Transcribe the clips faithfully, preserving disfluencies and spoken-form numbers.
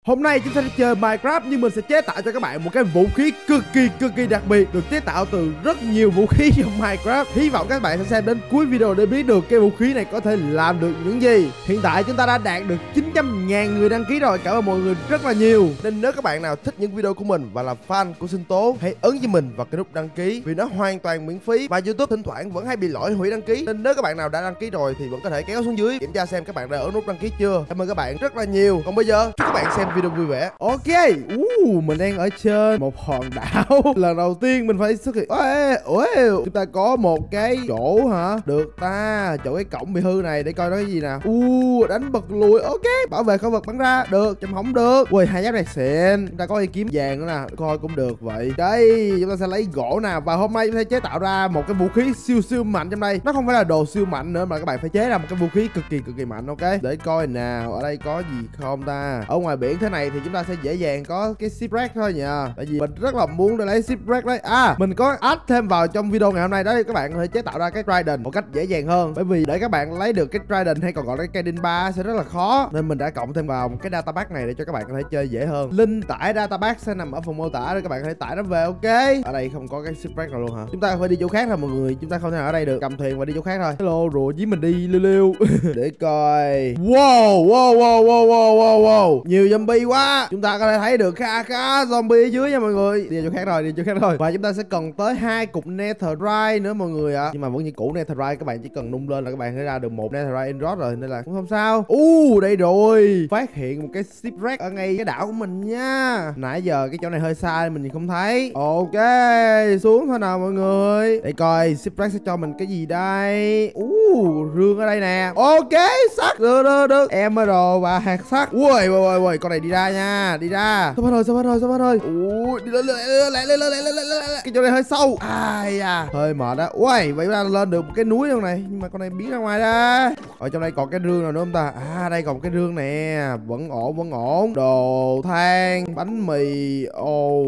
Hôm nay chúng ta sẽ chơi Minecraft nhưng mình sẽ chế tạo cho các bạn một cái vũ khí cực kỳ cực kỳ đặc biệt, được chế tạo từ rất nhiều vũ khí trong Minecraft. Hy vọng các bạn sẽ xem đến cuối video để biết được cái vũ khí này có thể làm được những gì. Hiện tại chúng ta đã đạt được chín trăm ngàn người đăng ký rồi, cảm ơn mọi người rất là nhiều. Nên nếu các bạn nào thích những video của mình và là fan của Sinh Tố, hãy ấn cho mình vào cái nút đăng ký vì nó hoàn toàn miễn phí và YouTube thỉnh thoảng vẫn hay bị lỗi hủy đăng ký. Nên nếu các bạn nào đã đăng ký rồi thì vẫn có thể kéo xuống dưới kiểm tra xem các bạn đã ấn nút đăng ký chưa. Cảm ơn các bạn rất là nhiều. Còn bây giờ chúc các bạn xem video vui vẻ. Ok, uh, mình đang ở trên một hòn đảo. Lần đầu tiên mình phải xuất hiện. Ôi, ôi, chúng ta có một cái chỗ hả? Được ta, chỗ cái cổng bị hư này để coi nó cái gì nè. Uh, đánh bật lùi. Ok, bảo vệ không vật bắn ra. Được, chăm không được. Ui, hai giáp này xịn. Chúng ta có cây kiếm vàng nữa nè, coi cũng được vậy. Đây, chúng ta sẽ lấy gỗ nè. Và hôm nay chúng ta chế tạo ra một cái vũ khí siêu siêu mạnh trong đây. Nó không phải là đồ siêu mạnh nữa mà các bạn phải chế ra một cái vũ khí cực kỳ cực kỳ mạnh. Ok, để coi nào, ở đây có gì không ta. Ở ngoài biển thế này thì chúng ta sẽ dễ dàng có cái shipwreck thôi nha. Tại vì mình rất là muốn để lấy shipwreck đấy. À, mình có add thêm vào trong video ngày hôm nay đó, các bạn có thể chế tạo ra cái trident một cách dễ dàng hơn. Bởi vì để các bạn lấy được cái trident hay còn gọi là cái cây đinh ba sẽ rất là khó, nên mình đã cộng thêm vào một cái data pack này để cho các bạn có thể chơi dễ hơn. Link tải data pack sẽ nằm ở phần mô tả để các bạn có thể tải nó về. Ok, ở đây không có cái shipwreck nào luôn hả? Chúng ta phải đi chỗ khác thôi mọi người, chúng ta không thể nào ở đây được. Cầm thuyền và đi chỗ khác thôi. Hello, rùa với mình đi liêu liêu. Để coi. Wow, wow, wow, wow, wow, wow, wow. Nhiều zombie quá. Chúng ta có thể thấy được khá khá zombie ở dưới nha mọi người. Đi chỗ khác rồi, đi chỗ khác rồi. Và chúng ta sẽ cần tới hai cục netherite nữa mọi người ạ. À. Nhưng mà vẫn như cũ, netherite các bạn chỉ cần nung lên là các bạn sẽ ra được một netherite ingot rồi, nên là cũng không sao. U uh, đây rồi. Phát hiện một cái shipwreck ở ngay cái đảo của mình nha. Nãy giờ cái chỗ này hơi xa mình không thấy. Ok, xuống thôi nào mọi người. Để coi shipwreck sẽ cho mình cái gì đây. U uh, rương ở đây nè. Ok, sắt được được được. Emerald và hạt sắt. Ui ui ui, con này đi ra nha, đi ra. Sao hết rồi, sao hết rồi, sao hết rồi. Ui, đi lên lên lên lên lên lên. Cái chỗ này hơi sâu. Ai da, hơi mệt đó. Ui, vậy ta lên được một cái núi luôn này, nhưng mà con này biến ra ngoài ra. Ở trong đây còn cái rương nào nữa không ta? À, đây còn một cái rương nè, vẫn ổn vẫn ổn. Đồ than, bánh mì. Ồ,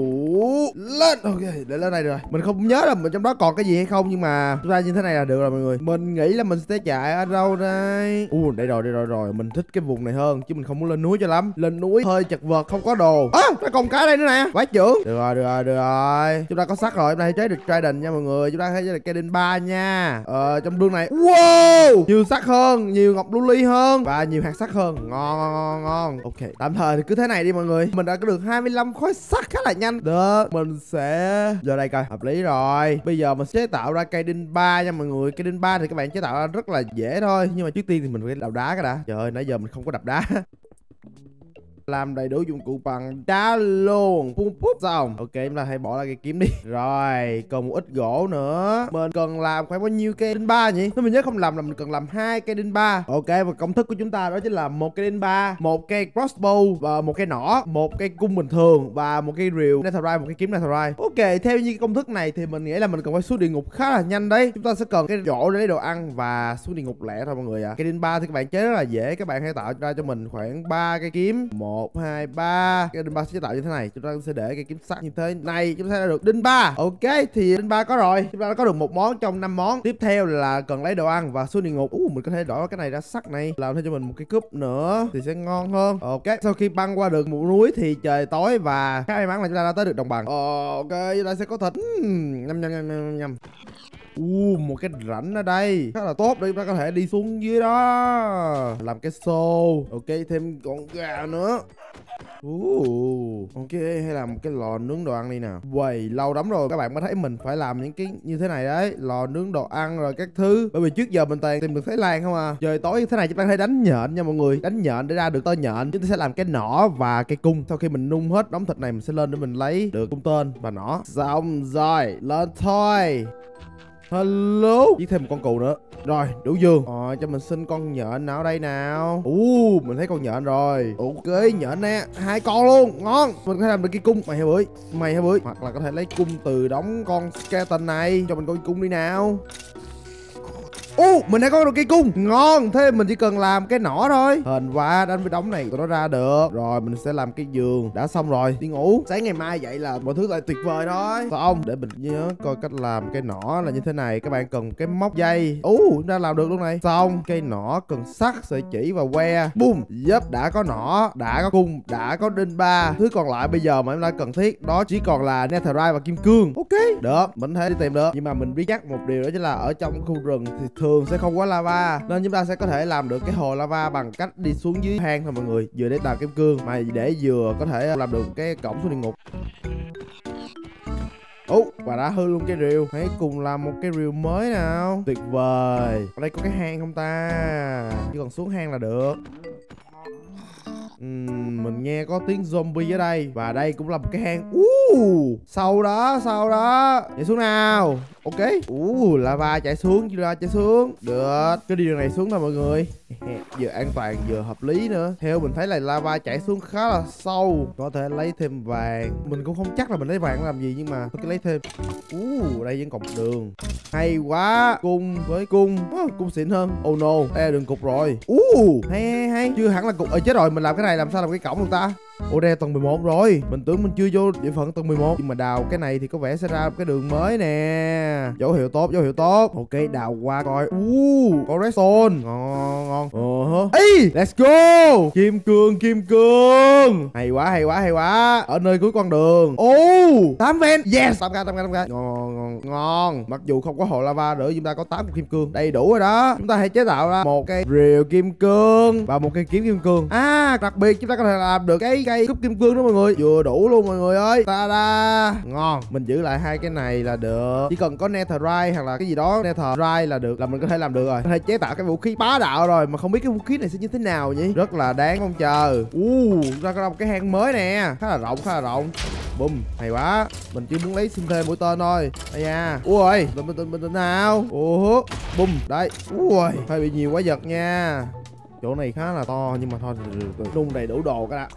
lên. Ok, để lên đây rồi. Mình không nhớ là mình trong đó còn cái gì hay không, nhưng mà chúng ta như thế này là được rồi mọi người. Mình nghĩ là mình sẽ chạy ở đâu đây. U, uh, đây rồi, đây rồi rồi. Mình thích cái vùng này hơn chứ mình không muốn lên núi cho lắm. Lên núi hơi chật vật, không có đồ. À, nó còn cái đây nữa nè, quá trưởng. Được rồi, được rồi, được rồi. Chúng ta có sắt rồi, chúng ta hãy chế được trident nha mọi người. Chúng ta hãy chế được cây đinh ba nha. Ờ, trong rương này, wow, nhiều sắt hơn, nhiều ngọc lưu ly hơn và nhiều hạt sắt hơn. Ngon, ngon, ngon, ngon. Ok, tạm thời thì cứ thế này đi mọi người. Mình đã có được hai mươi lăm khối sắt khá là nhanh. Được, mình sẽ giờ đây coi, hợp lý rồi. Bây giờ mình sẽ chế tạo ra cây đinh ba nha mọi người. Cây đinh ba thì các bạn chế tạo ra rất là dễ thôi, nhưng mà trước tiên thì mình phải đào đá cái đã. Trời ơi, nãy giờ mình không có đập đá. Làm đầy đủ dụng cụ bằng đá luôn. Pum púp xong. Ok, chúng ta hãy bỏ lại cây kiếm đi. Rồi, còn một ít gỗ nữa. Mình cần làm khoảng bao nhiêu cây đinh ba nhỉ? Nếu mình nhớ không lầm là mình cần làm hai cây đinh ba. Ok, và công thức của chúng ta đó chính là một cây đinh ba, một cây crossbow và một cây nỏ, một cây cung bình thường và một cây rìu netherite, một cây kiếm netherite. Ok, theo như công thức này thì mình nghĩ là mình cần phải xuống địa ngục khá là nhanh đấy. Chúng ta sẽ cần cái chỗ để lấy đồ ăn và xuống địa ngục lẻ thôi mọi người ạ. À. Cây đinh ba thì các bạn chế rất là dễ. Các bạn hãy tạo ra cho mình khoảng ba cây kiếm. một một, hai, ba. Cái đinh ba sẽ chế tạo như thế này. Chúng ta sẽ để cái kiếm sắt như thế này. Chúng ta sẽ được đinh ba. Ok, thì đinh ba có rồi. Chúng ta đã có được một món trong năm món. Tiếp theo là cần lấy đồ ăn và xuống địa ngục. Ú, mình có thể đổi cái này ra sắt này. Làm thêm cho mình một cái cúp nữa thì sẽ ngon hơn. Ok, sau khi băng qua được một núi thì trời tối và khá may mắn là chúng ta đã tới được đồng bằng. Ok, chúng ta sẽ có thịt. Nhâm nhâm nhâm nhâm. U, uh, một cái rãnh ở đây rất là tốt để chúng ta có thể đi xuống dưới đó làm cái xô. Ok, thêm con gà nữa. Uh, ok, hay làm một cái lò nướng đồ ăn đi nào. Quầy lâu lắm rồi các bạn mới thấy mình phải làm những cái như thế này đấy, lò nướng đồ ăn rồi các thứ. Bởi vì trước giờ mình toàn tìm được Thái Lan không à. Trời tối như thế này chúng ta phải đánh nhện nha mọi người. Đánh nhện để ra được tơ nhện. Chúng ta sẽ làm cái nỏ và cây cung. Sau khi mình nung hết đống thịt này mình sẽ lên để mình lấy được cung tên và nỏ. Xong rồi, lên thôi. Hello, giết thêm một con cừu nữa. Rồi, đủ giường. Rồi, cho mình xin con nhện nào đây nào. U, uh, mình thấy con nhện rồi. Ok, nhện nè, hai con luôn, ngon. Mình có thể làm được cái cung. Mày hay bưởi, mày hay bưởi. Hoặc là có thể lấy cung từ đống con skeleton này. Cho mình coi cung đi nào. Ô, mình đã có được cây cung. Ngon. Thế mình chỉ cần làm cái nỏ thôi. Hên quá, đánh với đống này tụi nó ra được. Rồi mình sẽ làm cái giường. Đã xong rồi, đi ngủ. Sáng ngày mai dậy là mọi thứ lại tuyệt vời thôi. Không, để mình nhớ coi cách làm cái nỏ là như thế này. Các bạn cần cái móc dây. Ú, uh, đã làm được luôn này. Xong, cây nỏ cần sắt, sợi chỉ và que. Boom. Yep, đã có nỏ, đã có cung, đã có đinh ba. Thứ còn lại bây giờ mà em đã cần thiết đó chỉ còn là netherite và kim cương. Ok, được, mình thể đi tìm được. Nhưng mà mình biết chắc một điều đó chính là ở trong khu rừng thì thường sẽ không có lava, nên chúng ta sẽ có thể làm được cái hồ lava bằng cách đi xuống dưới hang thôi mọi người. Vừa để đào kim cương mà để vừa có thể làm được cái cổng xuống địa ngục. Ủa, và đã hư luôn cái rìu. Hãy cùng làm một cái rìu mới nào. Tuyệt vời. Ở đây có cái hang không ta? Chỉ cần xuống hang là được. Uhm, mình nghe có tiếng zombie ở đây. Và đây cũng là một cái hang. uh, Sau đó, sau đó. Nhảy xuống nào. Ok. uh, Lava chạy xuống, lava chạy xuống. Được, cứ đi đường này xuống thôi mọi người. Vừa an toàn vừa hợp lý nữa. Theo mình thấy là lava chảy xuống khá là sâu. Có thể lấy thêm vàng. Mình cũng không chắc là mình lấy vàng làm gì, nhưng mà tôi cứ lấy thêm. uh, Đây vẫn còn một đường. Hay quá. Cung với cung. uh, Cung xịn hơn. Oh no, đây là đường cục rồi. uh, hay, hay hay. Chưa hẳn là cục. Ờ chết rồi, mình làm cái này làm sao làm cái cổng được ta? Ủa đây là tầng mười một rồi. Mình tưởng mình chưa vô địa phận tầng mười một. Nhưng mà đào cái này thì có vẻ sẽ ra một cái đường mới nè. Dấu hiệu tốt, dấu hiệu tốt. Ok, đào qua coi. uh, Có redstone. Ngon ngon. Ờ hả. Ê, let's go. Kim cương, kim cương. Hay quá, hay quá, hay quá. Ở nơi cuối con đường. Ô, tám ven. Yes, tám k, tám k, tám k. Ngon ngon ngon. Mặc dù không có hồ lava nữa, chúng ta có tám cục kim cương. Đầy đủ rồi đó. Chúng ta hãy chế tạo ra một cây rìu kim cương và một cây kiếm kim cương. À, đặc biệt chúng ta có thể làm được cái cây cúp kim cương đó mọi người. Vừa đủ luôn mọi người ơi. Ta da. Ngon. Mình giữ lại hai cái này là được. Chỉ cần có netherite hoặc là cái gì đó netherite là được, là mình có thể làm được rồi. Có thể chế tạo cái vũ khí bá đạo rồi. Mà không biết cái vũ khí này sẽ như thế nào nhỉ. Rất là đáng mong chờ. uh, Ra có một cái hang mới nè. Khá là rộng, khá là rộng. Bùm, hay quá. Mình chỉ muốn lấy xin thêm mũi tên thôi. Đây nha. Ui, bình tĩnh bình tĩnh nào. Ủa, bùm, đây. Ui, hơi bị nhiều quá giật nha. Chỗ này khá là to nhưng mà thôi, đun đầy đủ đồ cái đã.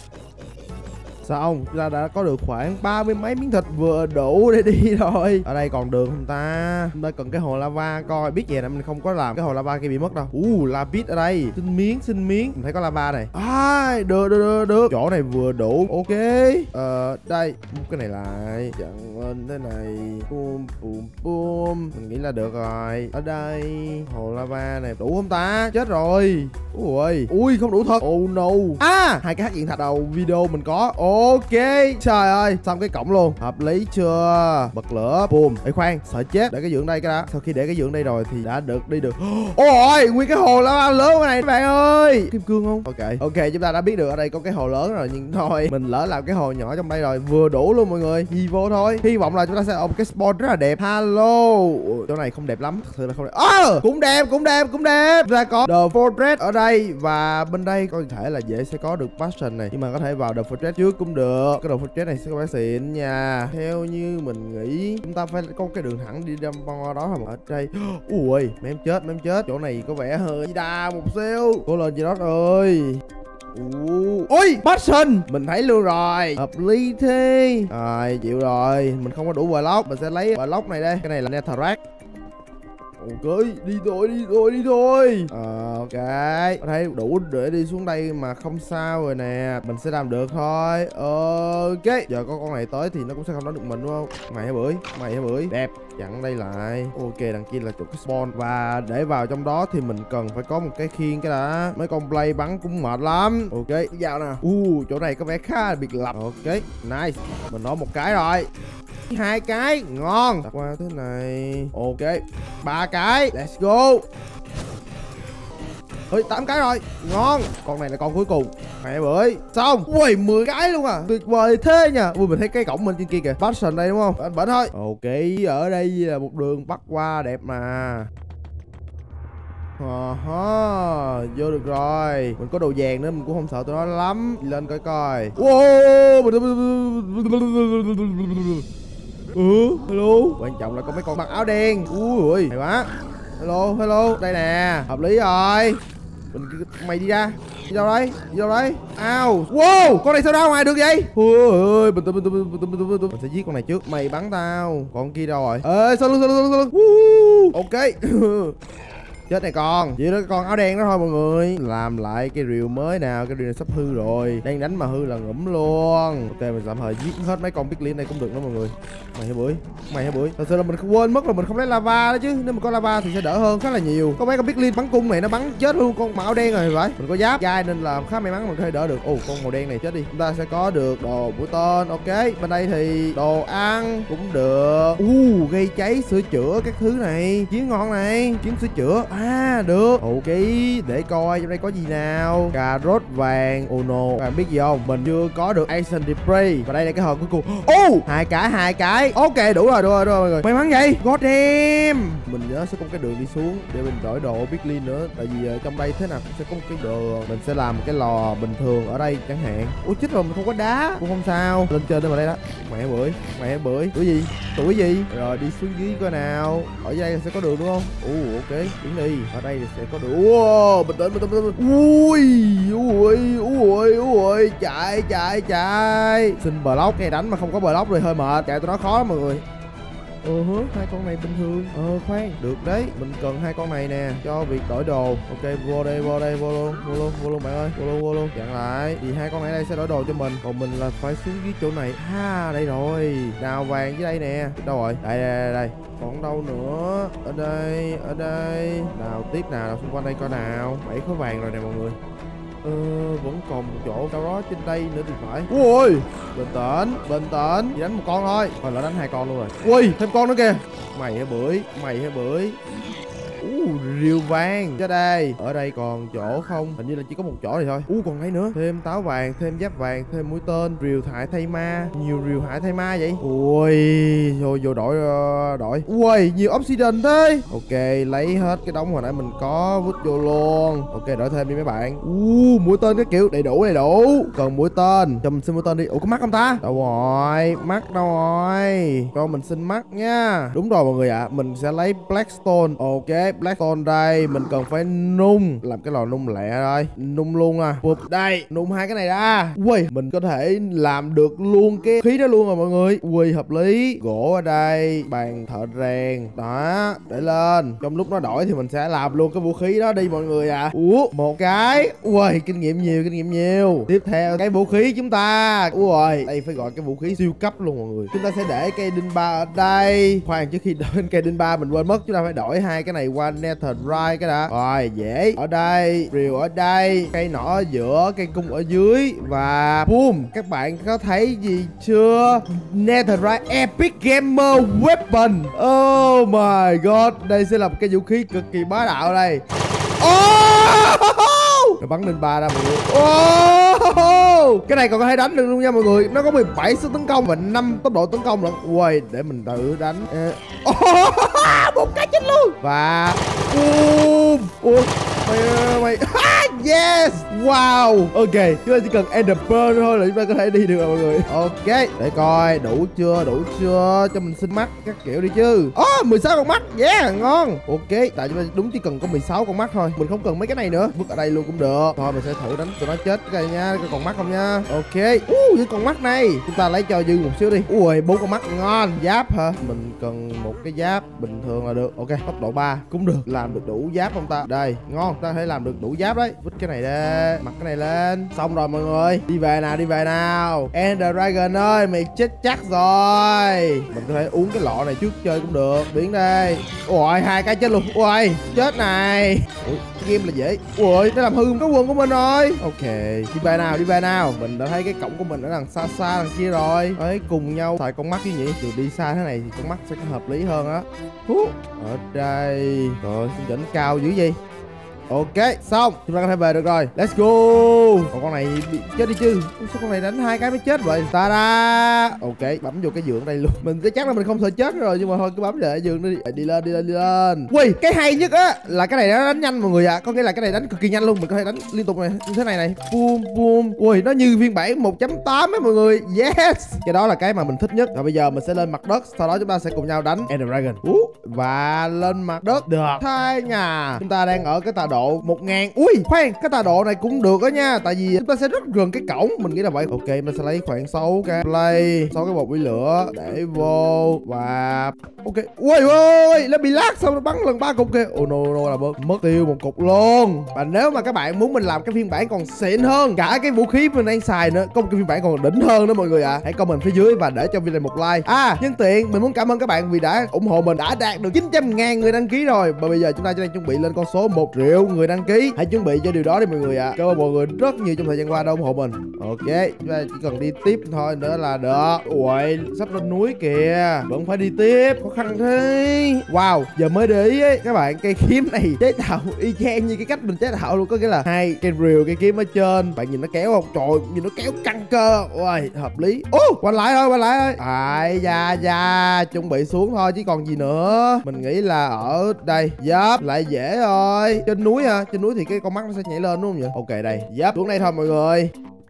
Xong, chúng ta đã có được khoảng ba mươi mấy miếng thịt vừa đủ để đi rồi. Ở đây còn đường không ta? Chúng ta cần cái hồ lava coi. Biết vậy là mình không có làm cái hồ lava kia bị mất đâu. Uh, lapis ở đây. Xin miếng, xin miếng. Mình thấy có lava này. À, được, được, được, được. Chỗ này vừa đủ. Ok. Ờ, đây. Múc cái này lại. Chặn lên thế này. Boom, boom, boom. Mình nghĩ là được rồi. Ở đây. Hồ lava này. Đủ không ta? Chết rồi. Ui, ui, không đủ thật. Oh no. À, hai cái hắc diện thạch đầu video mình có. Ok, trời ơi, xong cái cổng luôn. Hợp lý chưa? Bật lửa, boom. Ê khoan, sợ chết, để cái giường đây cái đã. Sau khi để cái giường đây rồi thì đã được đi được. Ôi, nguyên cái hồ lava lớn cái này các bạn ơi. Kim cương không? Ok, ok, chúng ta đã biết được ở đây có cái hồ lớn rồi, nhưng thôi mình lỡ làm cái hồ nhỏ trong đây rồi, vừa đủ luôn mọi người. Gì vô thôi. Hy vọng là chúng ta sẽ có một cái spawn rất là đẹp. Hello. Ủa, chỗ này không đẹp lắm, thật sự là không đẹp. À, cũng đẹp, cũng đẹp, cũng đẹp. Ra có The Fortress ở đây và bên đây có thể là dễ sẽ có được passion này, nhưng mà có thể vào The Fortress trước cũng được. Cái đồ fortress này sẽ có vẻ xịn nha. Theo như mình nghĩ chúng ta phải có cái đường thẳng đi đâm qua đó mà. Ở đây. Ui, mấy em chết, mấy em chết. Chỗ này có vẻ hơi đà một xíu. Cố lên chị đó ơi. Ôi, passion. Mình thấy luôn rồi. Hợp lý thế. Rồi, chịu rồi. Mình không có đủ block. Mình sẽ lấy block này đây. Cái này là netherrack. Ok, đi thôi, đi thôi, đi thôi. Ờ, ok. Có thấy đủ để đi xuống đây mà không sao rồi nè. Mình sẽ làm được thôi. Ok. Giờ có con này tới thì nó cũng sẽ không đánh được mình đúng không? Mày hả bưởi? Mày hả bưởi? Đẹp. Chặn đây lại. Ok, đằng kia là chỗ cái spawn. Và để vào trong đó thì mình cần phải có một cái khiên cái đã. Mấy con play bắn cũng mệt lắm. Ok, vào nè. Uh, chỗ này có vẻ khá là biệt lập. Ok, nice. Mình nói một cái rồi. Hai cái, ngon. Đặt qua thế này. Ok, ba cái, let's go. Ơi, tám cái rồi, ngon. Con này là con cuối cùng. Mẹ bưởi. Xong. Ui, mười cái luôn à. Tuyệt vời thế nha. Ui, mình thấy cái cổng bên trên kia kìa. Passion đây đúng không? Anh bển thôi. Ok, ở đây là một đường bắc qua đẹp mà. Ờ ha, vô được rồi. Mình có đồ vàng nữa, mình cũng không sợ tụi nó lắm. Đi lên coi coi. Wow. Ừ, hello. Quan trọng là có mấy con mặc áo đen. Ui, hay quá. Hello, hello, đây nè. Hợp lý rồi. Mình mày đi ra. Đi đâu đấy? Đi đâu đấy? Ao. Wow, con này sao ra ngoài được vậy? Ui, bình tĩnh, bình tĩnh, bình tĩnh, bình tĩnh, bình tĩnh. Mình sẽ giết con này trước. Mày bắn tao. Con kia đâu rồi? Ê, sao lưng, sao lưng, sao lưng. Ok. Chết này con. Chỉ đó con áo đen đó thôi mọi người. Làm lại cái rìu mới nào. Cái rìu này sắp hư rồi. Đang đánh mà hư là ngủm luôn. Ok mình tạm thời giết hết mấy con piglin này cũng được đó mọi người. Mày hả bưởi. Mày hả bưởi. Thật sự là mình không quên mất là mình không lấy lava đó chứ. Nếu mà có lava thì sẽ đỡ hơn khá là nhiều. Có mấy con piglin bắn cung này nó bắn chết luôn con màu đen rồi phải. Mình có giáp gai nên là khá may mắn mình có thể đỡ được. Ồ con màu đen này chết đi. Chúng ta sẽ có được đồ mũi tên. Ok. Bên đây thì đồ ăn cũng được. U uh, gây cháy sửa chữa các thứ này. Chiến ngon này. Chiến sửa chữa. À được. Ok. Để coi trong đây có gì nào. Cà rốt vàng. Oh no. Các bạn biết gì không? Mình chưa có được Ancient Debris. Và đây là cái hộp cuối cùng. Ô uh, hai cái hai cái. Ok đủ rồi đủ rồi đủ rồi mọi người. May mắn vậy. God damn. Mình nhớ sẽ có một cái đường đi xuống để mình đổi đồ piglin nữa. Tại vì uh, trong đây thế nào cũng sẽ có một cái đường. Mình sẽ làm một cái lò bình thường ở đây chẳng hạn. Ủa chết rồi mình không có đá. Cũng không sao. Lên trên đây mà đây đó. Mẹ bưởi. Mẹ bưởi. Tuổi gì? Tuổi gì? Rồi đi xuống dưới coi nào. Ở dưới đây sẽ có đường đúng không? Ủa ok. Đứng đi. Ở đây sẽ có đường. Wow, bình tĩnh bình tĩnh bình tĩnh. Ui ui ui ui. Chạy chạy chạy. Xin block cái đánh mà không có block rồi hơi mệt. Chạy tụi nó khó lắm mọi người. Ừ hứ, hai con này bình thường. Ờ khoan, được đấy. Mình cần hai con này nè cho việc đổi đồ. Ok, vô đây, vô đây, vô luôn, vô luôn, vô luôn bạn ơi, vô luôn, vô luôn. Chặn lại. Thì hai con này đây sẽ đổi đồ cho mình. Còn mình là phải xuống dưới chỗ này. Ha, đây rồi. Đào vàng dưới đây nè. Đâu rồi? Đây đây đây, đây. Còn đâu nữa? Ở đây, ở đây. Đào tiếp nào, đào xung quanh đây coi nào. Bảy khối vàng rồi nè mọi người. Ờ, vẫn còn một chỗ đâu đó trên đây nữa thì phải. Ui, bình tĩnh, bình tĩnh. Chỉ đánh một con thôi. Thôi lại đánh hai con luôn rồi. Ui, thêm con nữa kìa. Mày hả bưởi, mày hả bưởi. Uh, rìu vàng cho đây. Ở đây còn chỗ không? Hình như là chỉ có một chỗ này thôi. Uh, còn đây nữa. Thêm táo vàng, thêm giáp vàng, thêm mũi tên. Rìu hại thay ma. Nhiều rìu hại thay ma vậy. Ui, vô vô đổi uh, đổi. Ui, nhiều obsidian thế. Ok, lấy hết cái đống hồi nãy mình có vứt vô luôn. Ok, đổi thêm đi mấy bạn. Uh, mũi tên cái kiểu đầy đủ đầy đủ. Cần mũi tên. Cho mình xin mũi tên đi. Ủa có mắt không ta? Đâu rồi, mắt đâu rồi. Cho mình xin mắt nha. Đúng rồi mọi người ạ. À. Mình sẽ lấy blackstone. Ok, blackstone đây. Mình cần phải nung. Làm cái lò nung lẹ thôi. Nung luôn à. Bụp đây. Nung hai cái này ra. Ui, mình có thể làm được luôn cái khí đó luôn rồi mọi người. Ui, hợp lý. Gỗ ở đây. Bàn thợ rèn. Đó. Để lên. Trong lúc nó đổi thì mình sẽ làm luôn cái vũ khí đó đi mọi người à. Ủa, một cái. Ui, kinh nghiệm nhiều, kinh nghiệm nhiều. Tiếp theo cái vũ khí chúng ta. Ui, đây phải gọi cái vũ khí siêu cấp luôn mọi người. Chúng ta sẽ để cây đinh ba ở đây. Khoan, trước khi đổi cây đinh ba mình quên mất. Chúng ta phải đổi hai cái này qua netherite cái đã. Rồi, dễ. Ở đây, rìu ở đây, cây nỏ ở giữa, cây cung ở dưới. Và boom. Các bạn có thấy gì chưa? Netherite Epic Gamer Weapon. Oh my god. Đây sẽ là một cái vũ khí cực kỳ bá đạo đây. Oh! Nó bắn lên ba ra mọi người. Oh! Cái này còn có thể đánh được luôn nha mọi người. Nó có mười bảy sức tấn công và năm tốc độ tấn công lận. Ui, để mình tự đánh. Oh! Một cái chết luôn. Và boom. Ủa, mày mày yes. Wow. Ok, chúng ta chỉ cần Ender Pearl thôi là chúng ta có thể đi được rồi mọi người. Ok, để coi đủ chưa, đủ chưa. Cho mình xin mắt các kiểu đi chứ. Oh, mười sáu con mắt. Yeah, ngon. Ok, tại chúng ta đúng chỉ cần có mười sáu con mắt thôi. Mình không cần mấy cái này nữa. Vứt ở đây luôn cũng được. Thôi mình sẽ thử đánh tụi nó chết cái này nha. Cái con mắt không nha. Ok. Uh, cái con mắt này chúng ta lấy cho dư một xíu đi. Ui, bốn con mắt ngon. Giáp hả? Mình cần một cái giáp bình thường là được. Ok, tốc độ ba cũng được. Làm được đủ giáp không ta? Đây, ngon. Ta có thể làm được đủ giáp đấy. Vứt cái này ra, mặc cái này lên. Xong rồi mọi người. Đi về nào, đi về nào. Ender Dragon ơi, mày chết chắc rồi. Mình có thể uống cái lọ này trước chơi cũng được. Biến đây. Ôi, hai cái chết luôn. Ui, chết này. Ui, cái game là dễ. Ui, nó làm hư cái quần của mình rồi. Ok, đi về nào, đi về nào. Mình đã thấy cái cổng của mình ở đằng xa xa đằng kia rồi. Đấy, cùng nhau xài con mắt chứ nhỉ. Từ đi xa thế này thì con mắt sẽ có hợp lý hơn á. Ở đây. Rồi, xin chỉnh cao dữ gì. Ok, xong. Chúng ta có thể về được rồi. Let's go. Còn con này bị chết đi chứ. Sao con này đánh hai cái mới chết vậy? Ta-da. Ok, bấm vô cái giường đây luôn. Mình sẽ chắc là mình không sợ chết rồi. Nhưng mà thôi cứ bấm để giường đi. Đi lên, đi lên, đi lên. Ui, cái hay nhất á là cái này nó đánh nhanh mọi người ạ. À. Có nghĩa là cái này đánh cực kỳ nhanh luôn. Mình có thể đánh liên tục này. Như thế này này. Boom, boom. Ui, nó như phiên bản một chấm tám ấy mọi người. Yes. Cái đó là cái mà mình thích nhất. Rồi bây giờ mình sẽ lên mặt đất. Sau đó chúng ta sẽ cùng nhau đánh Ender Dragon. Uh, và lên mặt đất. Được. Thay nhà. Chúng ta đang ở cái tọa độ độ một ngàn. Ui khoan, cái tọa độ này cũng được đó nha, tại vì chúng ta sẽ rất gần cái cổng, mình nghĩ là vậy. Ok, mình sẽ lấy khoảng sáu cái play, sáu cái bột bí lửa để vô và ok. Ui ui, nó bị lag xong nó bắn lần ba cục kia. Oh no, no là mất mất tiêu một cục luôn. Và nếu mà các bạn muốn mình làm cái phiên bản còn xịn hơn, cả cái vũ khí mình đang xài nữa, có một cái phiên bản còn đỉnh hơn đó mọi người ạ, à. Hãy comment phía dưới và để cho video này một like. À nhân tiện mình muốn cảm ơn các bạn vì đã ủng hộ mình, đã đạt được chín trăm ngàn người đăng ký rồi. Và bây giờ chúng ta đang chuẩn bị lên con số một triệu người đăng ký. Hãy chuẩn bị cho điều đó đi mọi người ạ. À. Cảm ơn mọi người rất nhiều trong thời gian qua đã ủng hộ mình. Ok, chúng ta chỉ cần đi tiếp thôi nữa là được. Ui, sắp lên núi kìa, vẫn phải đi tiếp, khó khăn thế. Wow, giờ mới để ý ấy, các bạn, cây kiếm này chế tạo y chang như cái cách mình chế tạo luôn, có nghĩa là hai cây rìu, cây kiếm ở trên, bạn nhìn nó kéo không? Trời, nhìn nó kéo căng cơ. Ui, hợp lý. Ô, oh, quay lại thôi, quay lại thôi. Ai da da, chuẩn bị xuống thôi chứ còn gì nữa. Mình nghĩ là ở đây, dấp lại dễ thôi. Trên núi hả? Trên núi thì cái con mắt nó sẽ nhảy lên đúng không vậy? Ok đây, dấp xuống đây thôi mọi người.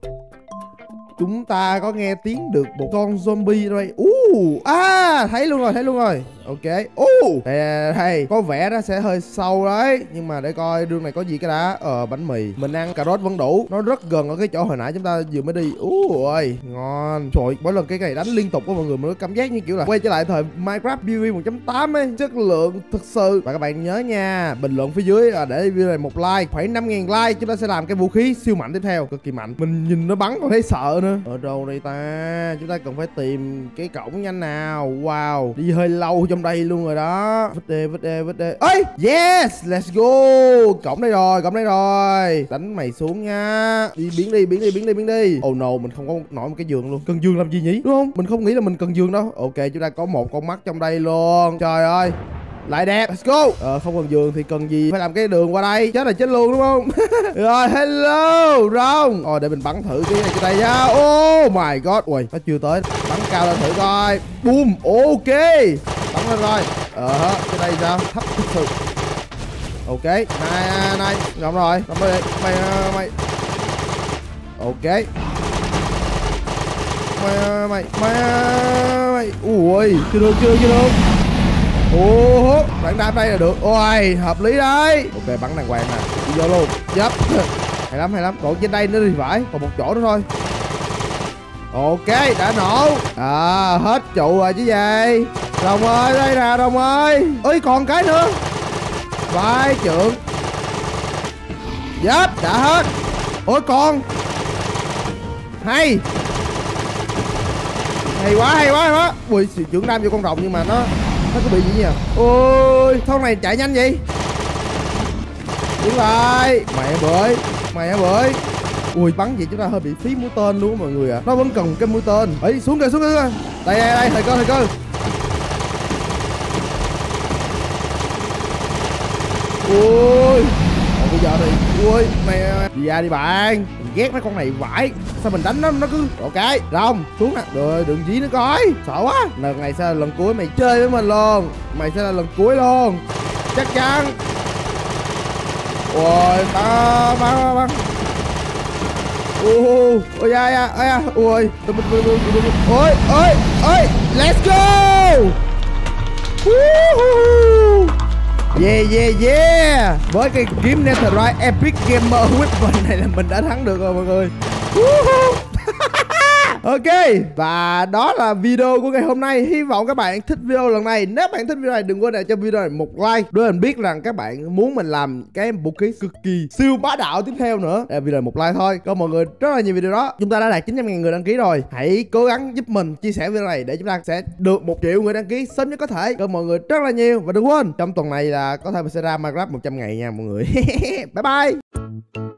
Chúng ta có nghe tiếng được một con zombie đây. Uh, à, thấy luôn rồi, thấy luôn rồi. Ok. Uh, đây, đây, có vẻ nó sẽ hơi sâu đấy. Nhưng mà để coi đường này có gì cái đã. Ờ, bánh mì. Mình ăn cà rốt vẫn đủ. Nó rất gần ở cái chỗ hồi nãy chúng ta vừa mới đi. Uh, ơi, ngon. Trời, mỗi lần cái này đánh liên tục của mọi người mình có cảm giác như kiểu là quay trở lại thời Minecraft pê vê pê một chấm tám ấy. Chất lượng thực sự. Và các bạn nhớ nha, bình luận phía dưới là để video này một like, khoảng năm ngàn like chúng ta sẽ làm cái vũ khí siêu mạnh tiếp theo, cực kỳ mạnh. Mình nhìn nó bắn còn thấy sợ nữa. Ở đâu đây ta? Chúng ta cần phải tìm cái cổng nhanh nào. Wow, đi hơi lâu trong đây luôn rồi đó. Vứt đi, vứt đi, vứt đi. Ơi, yes, let's go. Cổng đây rồi, cổng đây rồi. Đánh mày xuống nha. Đi biến đi, biến đi, biến đi, biến đi. Oh no, mình không có nổi một cái giường luôn. Cần giường làm gì nhỉ? Đúng không? Mình không nghĩ là mình cần giường đâu. Ok, chúng ta có một con mắt trong đây luôn. Trời ơi, lại đẹp, let's go. Ờ, không cần giường thì cần gì phải làm cái đường qua đây, chết là chết luôn đúng không? Rồi, hello rong. Rồi để mình bắn thử cái này cho đây nha. Oh my god, ui nó chưa tới, bắn cao lên thử coi. Boom, ok, bắn lên rồi. Ờ, cái đây sao, thấp thực sự. Ok, này này, rộng rồi, rộng rồi, mày mày. Ok, mày mày mày mày. Ui, chưa được, chưa được, chưa được. Ủa, bạn đạp đây là được. Ôi, hợp lý đấy. Ok, bắn đàng hoàng nè. Đi vô luôn. Dấp. Hay lắm, hay lắm. Còn trên đây nữa thì phải. Còn một chỗ nữa thôi. Ok, đã nổ. À, hết trụ rồi chứ gì. Đồng ơi, đây nè, Đồng ơi. Ơi, còn cái nữa. Vai trưởng. Dấp, đã hết. Ôi, còn. Hay. Hay quá, hay quá, hay quá. Ui, sự trưởng đam vô con rồng nhưng mà nó nó có bị gì nhỉ? Ôi, con này chạy nhanh vậy. Đứng lại. Mày hả bưởi, mày hả bưởi. Ui, bắn gì chúng ta hơi bị phí mũi tên luôn mọi người ạ. À. Nó vẫn cần cái mũi tên. Ấy, xuống kìa, xuống kìa. Đây, đây, đây, thời cơ, thời cơ. Ui, còn bây giờ thì, ui, mày, đi ra đi bạn. Mình ghét mấy con này vãi. Sao mình đánh nó, nó cứ, ok, Rong, xuống nè. Rồi, đừng dí nữa coi. Sợ quá. Lần này sẽ là lần cuối mày chơi với mình luôn. Mày sẽ là lần cuối luôn. Chắc chắn. Ui, bắn, bắn, bắn. Ui, ôi da, da, da, ui. Ôi, ôi, ôi, let's go. Woohoo. Yeah, yeah, yeah. Với cái kiếm Netherite Epic Gamer Weapon này là mình đã thắng được rồi mọi người. Ok, và đó là video của ngày hôm nay. Hy vọng các bạn thích video lần này. Nếu bạn thích video này đừng quên để cho video này một like để mình biết rằng các bạn muốn mình làm cái vũ khí cực kỳ siêu bá đạo tiếp theo nữa. Để video này một like thôi. Có mọi người rất là nhiều video đó. Chúng ta đã đạt chín trăm ngàn người đăng ký rồi. Hãy cố gắng giúp mình chia sẻ video này để chúng ta sẽ được một triệu người đăng ký sớm nhất có thể. Có mọi người rất là nhiều. Và đừng quên trong tuần này là có thể mình sẽ ra Minecraft một trăm ngày nha mọi người. Bye bye.